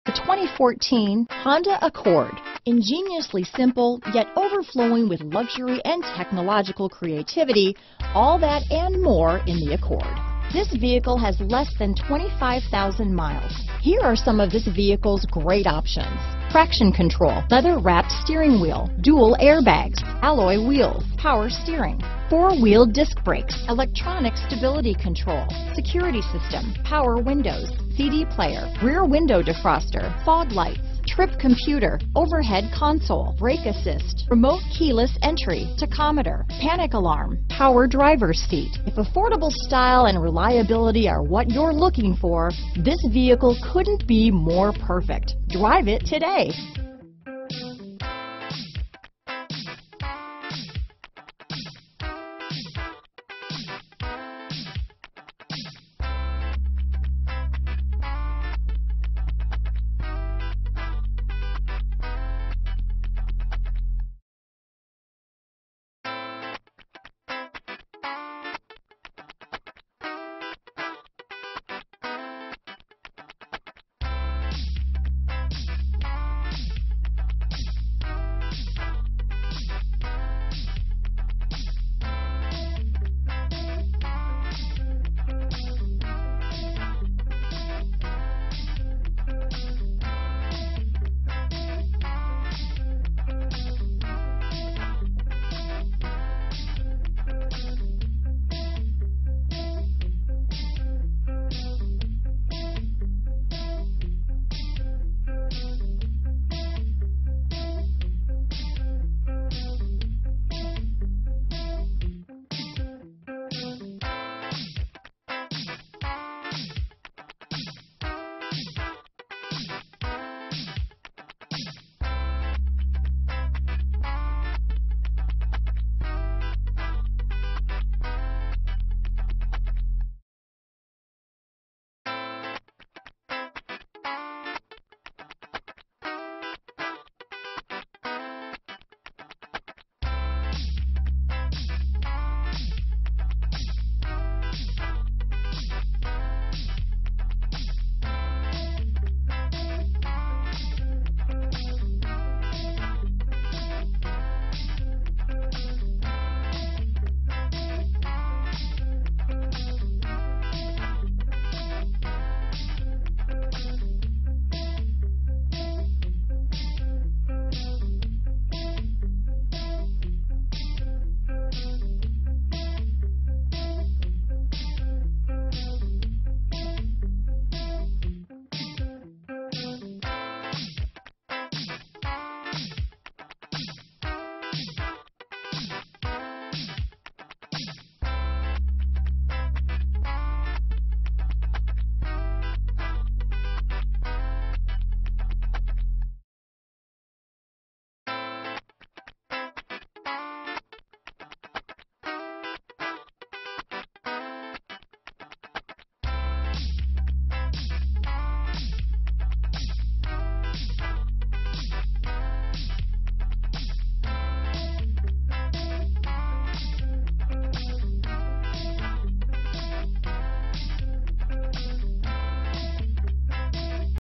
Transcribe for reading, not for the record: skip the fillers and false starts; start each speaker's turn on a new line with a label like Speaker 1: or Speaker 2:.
Speaker 1: The 2014 Honda Accord. Ingeniously simple, yet overflowing with luxury and technological creativity, all that and more in the Accord. This vehicle has less than 25,000 miles. Here are some of this vehicle's great options: traction control, leather-wrapped steering wheel, dual airbags, alloy wheels, power steering, four-wheel disc brakes, electronic stability control, security system, power windows, CD player, rear window defroster, fog lights, trip computer, overhead console, brake assist, remote keyless entry, tachometer, panic alarm, power driver's seat. If affordable style and reliability are what you're looking for, this vehicle couldn't be more perfect. Drive it today.